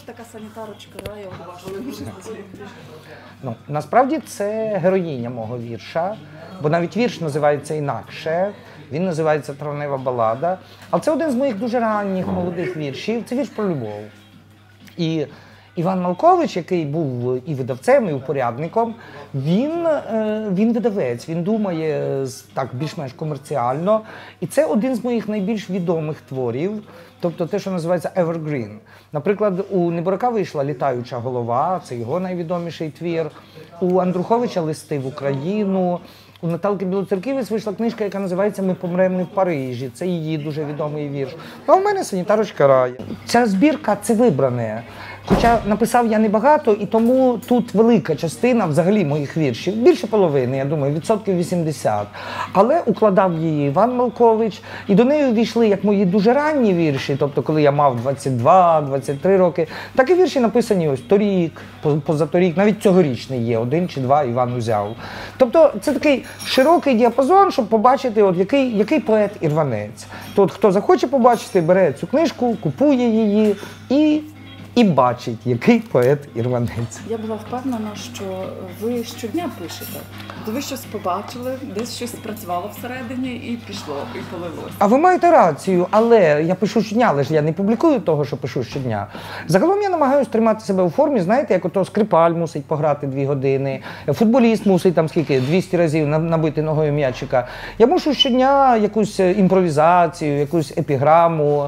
ж така санітарочка раю у вашому житті? Ну, насправді це героїня мого вірша, бо навіть вірш називається інакше, він називається «Травнева балада». Але це один з моїх дуже ранніх молодих віршів, це вірш про любов. І Іван Малкович, який був і видавцем, і упорядником, він видавець, він думає так більш-менш комерціально. І це один з моїх найбільш відомих творів, тобто те, що називається evergreen. Наприклад, у Неборака вийшла «Літаюча голова», це його найвідоміший твір. У Андруховича «Листи в Україну». У Наталки Білоцерківець вийшла книжка, яка називається «Ми помремо не в Парижі». Це її дуже відомий вірш. А в мене «Санітарочка раю». Ця збірка – це вибране. Хоча написав я небагато, і тому тут велика частина взагалі моїх віршів, більше половини, я думаю, 80%. Але укладав її Іван Малкович, і до неї увійшли як мої дуже ранні вірші, тобто коли я мав 22-23 роки, так і вірші написані ось торік, позаторік, навіть цьогорічний є, 1 чи 2 Іван узяв. Тобто це такий широкий діапазон, щоб побачити, от який поет ірванець. То от хто захоче побачити, бере цю книжку, купує її і бачить, який поет-ірванець. Я була впевнена, що ви щодня пишете. То ви щось побачили, десь щось спрацювало всередині і пішло, і полилось. А ви маєте рацію, але я пишу щодня, але ж я не публікую того, що пишу щодня. Загалом я намагаюся тримати себе у формі, знаєте, як ото скрипаль мусить пограти 2 години, футболіст мусить там скільки, 200 разів набити ногою м'ячика. Я мушу щодня якусь імпровізацію, якусь епіграму,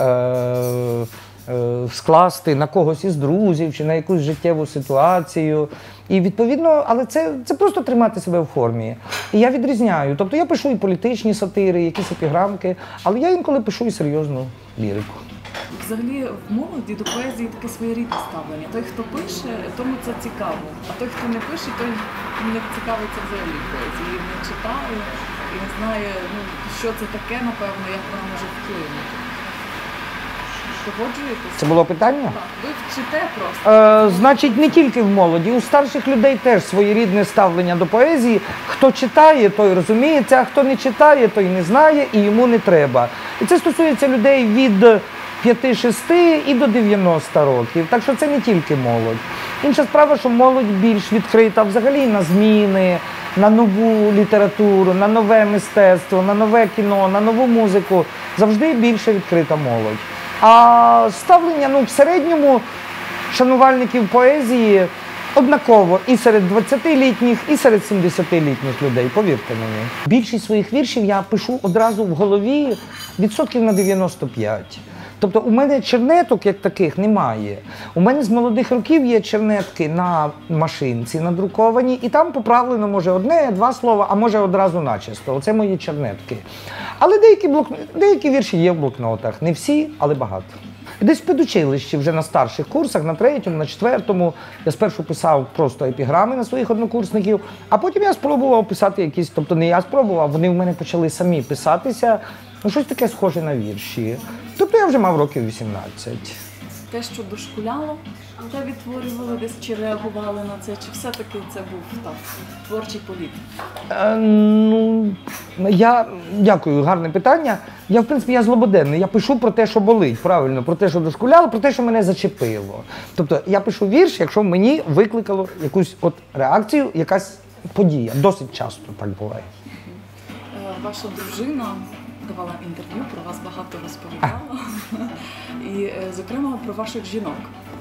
скласти на когось із друзів чи на якусь життєву ситуацію. І відповідно, але це просто тримати себе в формі. І я відрізняю. Тобто я пишу і політичні сатири, якісь епіграмки, але я інколи пишу і серйозну лірику. Взагалі в молоді до поезії таке своєрідне ставлення. Той, хто пише, тому це цікаво. А той, хто не пише, той не цікавиться взагалі поезією, не читає і не знає, що це таке, напевно, як вона може вплинути. Погоджуєтеся? Це було питання? Так, ви вчите просто. Значить, не тільки в молоді. У старших людей теж своєрідне ставлення до поезії. Хто читає, той розуміється, а хто не читає, той не знає і йому не треба. І це стосується людей від 5-6 і до 90 років. Так що це не тільки молодь. Інша справа, що молодь більш відкрита взагалі на зміни, на нову літературу, на нове мистецтво, на нове кіно, на нову музику. Завжди більше відкрита молодь. А ставлення, в середньому шанувальників поезії однаково і серед 20-літніх, і серед 70-літніх людей, повірте мені. Більшість своїх віршів я пишу одразу в голові відсотків на 95. Тобто у мене чернеток як таких немає. У мене з молодих років є чернетки на машинці надруковані, і там поправлено може 1-2 слова, а може одразу начисто. Оце мої чернетки. Але деякі вірші є в блокнотах. Не всі, але багато. Десь в педучилищі вже на старших курсах, на 3-му, на 4-му, я спершу писав просто епіграми на своїх однокурсників, а потім я спробував писати якісь, тобто не я спробував, вони в мене почали самі писатися, щось таке схоже на вірші. Тобто я вже мав років 18. Те, що дошкуляло, те відтворювали десь, чи реагували на це, чи все-таки це був так, творчий політ? Дякую, гарне питання. В принципі, я злободенний. Я пишу про те, що болить, правильно, про те, що дошкуляло, про те, що мене зачепило. Тобто я пишу вірш, якщо мені викликало якусь реакцію, якась подія. Досить часто так буває. Ваша дружина давала інтерв'ю, про вас багато розповідала, і, зокрема, про ваших жінок.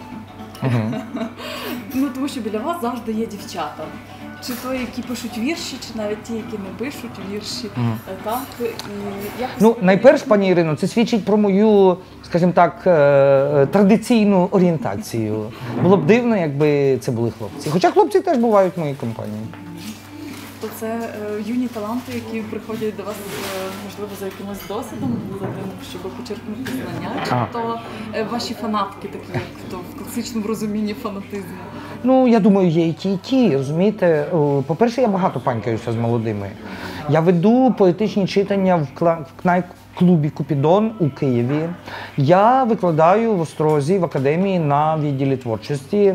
Тому що біля вас завжди є дівчата. Чи то, які пишуть вірші, чи навіть ті, які не пишуть вірші. Так? І найперше, пані Ірино, це свідчить про мою, скажімо так, традиційну орієнтацію. Було б дивно, якби це були хлопці. Хоча хлопці теж бувають в моїй компанії. То це юні таланти, які приходять до вас, можливо, за якимось досвідом, за тим, щоб почерпнути знання, чи то ваші фанатки, такі, як в класичному розумінні фанатизму? Я думаю, є і ті, розумієте. По-перше, я багато панькаюся з молодими. Я веду поетичні читання в клубі «Купідон» у Києві. Я викладаю в Острозі, в академії на відділі творчості.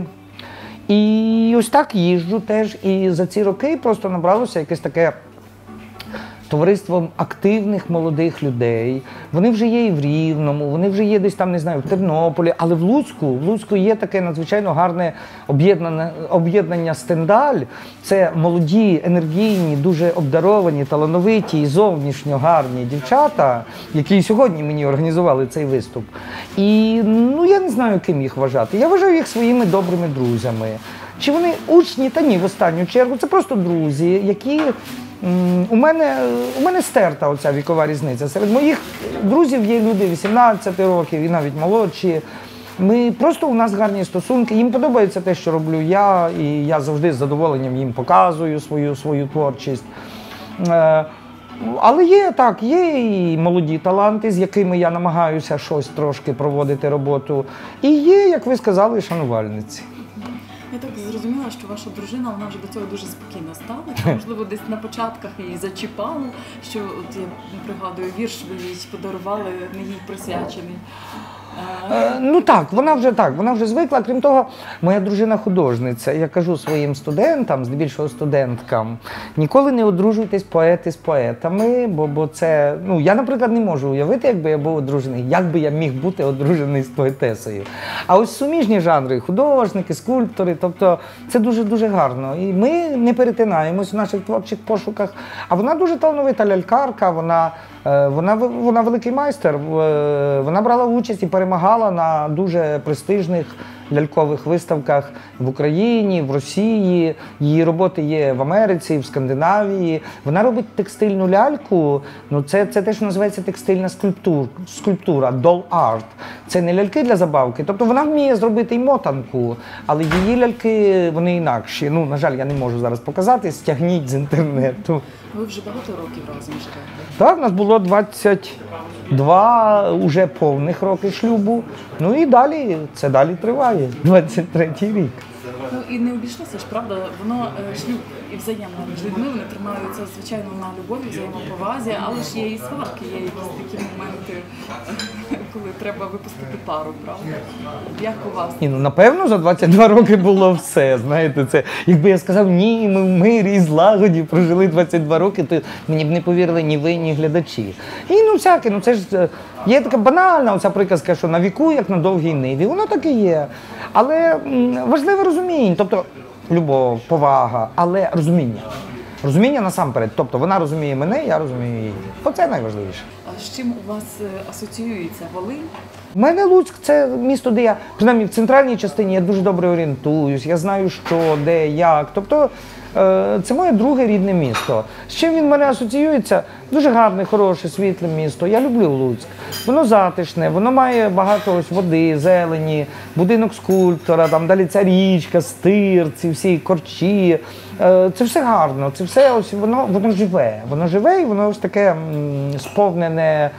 І ось так їжджу теж, і за ці роки просто набралося якесь таке товариством активних молодих людей. Вони вже є і в Рівному, вони вже є десь там, не знаю, в Тернополі, але в Луцьку є таке надзвичайно гарне об'єднання «Стендаль». Це молоді, енергійні, дуже обдаровані, талановиті і зовнішньо гарні дівчата, які сьогодні мені організували цей виступ. І, ну, я не знаю, ким їх вважати. Я вважаю їх своїми добрими друзями. Чи вони учні? Та ні, в останню чергу. Це просто друзі, які... У мене стерта оця вікова різниця. Серед моїх друзів є люди 18 років і навіть молодші. У нас гарні стосунки, їм подобається те, що роблю я, і я завжди з задоволенням їм показую свою творчість. Але є і молоді таланти, з якими я намагаюся щось трошки проводити роботу. І є, як ви сказали, шанувальниці. Я так зрозуміла, що ваша дружина, вона вже до цього дуже спокійно ставиться. Можливо, десь на початках її зачіпало, що, от я пригадую, вірш ви їй подарували, не їй присвячений. Ну так, вона вже звикла. Крім того, моя дружина художниця. Я кажу своїм студентам, здебільшого студенткам, ніколи не одружуйтесь поети з поетами, бо це, ну, я, наприклад, не можу уявити, якби я був одружений, як би я міг бути одружений з поетесою. А ось суміжні жанри, художники, скульптори, тобто це дуже-дуже гарно. І ми не перетинаємось в наших творчих пошуках. А вона дуже талановита лялькарка, вона великий майстер, вона брала участь і перемагала на дуже престижних лялькових виставках в Україні, в Росії. Її роботи є в Америці, в Скандинавії. Вона робить текстильну ляльку, ну це те, що називається текстильна скульптура, doll art. Це не ляльки для забавки, тобто вона вміє зробити і мотанку, але її ляльки, вони інакші. Ну, на жаль, я не можу зараз показати, стягніть з інтернету. Ви вже багато років разом живете? Так, у нас було 22 уже повних роки шлюбу. Ну і далі, це далі триває, 23-й рік. Ну і не обійшлося ж, правда, воно шлюб і взаємно між людьми, вони тримаються, звичайно, на любові, взаємоповазі, але ж є і сварки, є якісь такі моменти, коли треба випустити пару, правда? Як у вас? Ні, ну напевно, за 22 роки було все, знаєте, це, якби я сказав, ні, ми в мирі і злагоді прожили 22 роки, то мені б не повірили ні ви, ні глядачі. І ну всяке, ну це ж, є така банальна оця приказка, що на віку, як на довгій ниві, воно так і є. Але важливе розуміння, тобто любов, повага, але розуміння. Розуміння насамперед, тобто вона розуміє мене, я розумію її. Оце найважливіше. А з чим у вас асоціюється Волинь? У мене Луцьк – це місто, де я, принаймні в центральній частині, я дуже добре орієнтуюсь, я знаю, що, де, як. Тобто це моє друге рідне місто. З чим він в мене асоціюється? Дуже гарне, хороше, світле місто. Я люблю Луцьк. Воно затишне, воно має багато ось води, зелені, будинок скульптора, там далі ця річка, стир, ці всі корчі. Це все гарно, це все ось воно живе. Воно живе і воно ось таке сповнене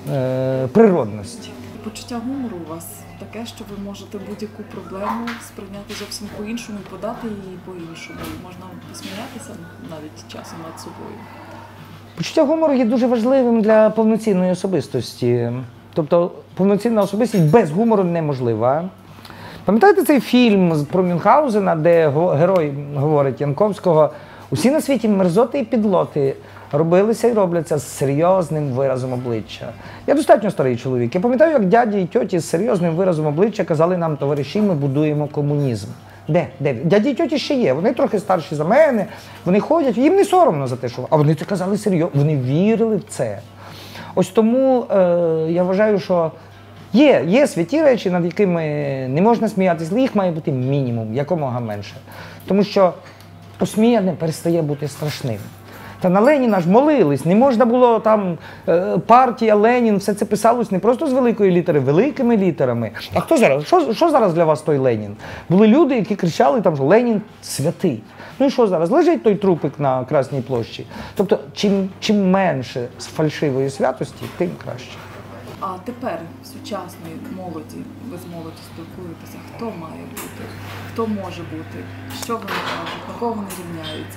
природності. Почуття гумору у вас таке, що ви можете будь-яку проблему сприйняти зовсім по-іншому і подати її по-іншому. Можна посміятися навіть часом над собою. Почуття гумору є дуже важливим для повноцінної особистості. Тобто повноцінна особистість без гумору неможлива. Пам'ятаєте цей фільм про Мюнхгаузена, де герой говорить Янковського: усі на світі мерзоти і підлоти робилися і робляться з серйозним виразом обличчя. Я достатньо старий чоловік. Я пам'ятаю, як дяді і тьоті з серйозним виразом обличчя казали нам: товариші, ми будуємо комунізм. Де? Дяді і тьоті ще є, вони трохи старші за мене, вони ходять, їм не соромно за те, що... А вони це казали серйозно, вони вірили в це. Ось тому я вважаю, що є святі речі, над якими не можна сміятися, але їх має бути мінімум, якомога менше. Тому що посміяне перестає бути страшним. Та на Леніна ж молились, не можна було там партія, Ленін, все це писалось не просто з великої літери, великими літерами. А хто зараз? Що зараз для вас той Ленін? Були люди, які кричали там, що Ленін святий. Ну і що зараз? Лежить той трупик на Красній площі. Тобто, чим менше фальшивої святості, тим краще. А тепер в сучасній молоді, ви з молоді спілкуєтеся, хто має бути, хто може бути, що вони кажуть, на кого вони рівняються?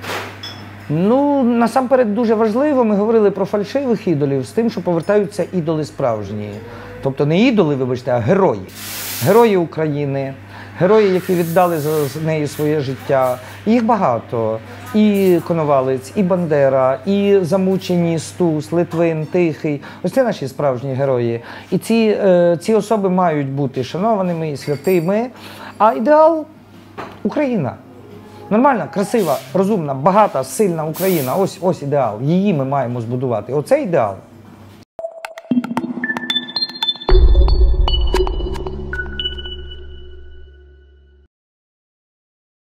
Ну, насамперед дуже важливо, ми говорили про фальшивих ідолів, з тим, що повертаються ідоли справжні. Тобто не ідоли, вибачте, а герої. Герої України, герої, які віддали за неї своє життя. Їх багато. і Коновалець, і Бандера, і замучені Стус, Литвин, Тихий. Ось це наші справжні герої. І ці особи мають бути шанованими і святими. А ідеал – Україна. Нормальна, красива, розумна, багата, сильна Україна. Ось ідеал. Її ми маємо збудувати. Оце ідеал.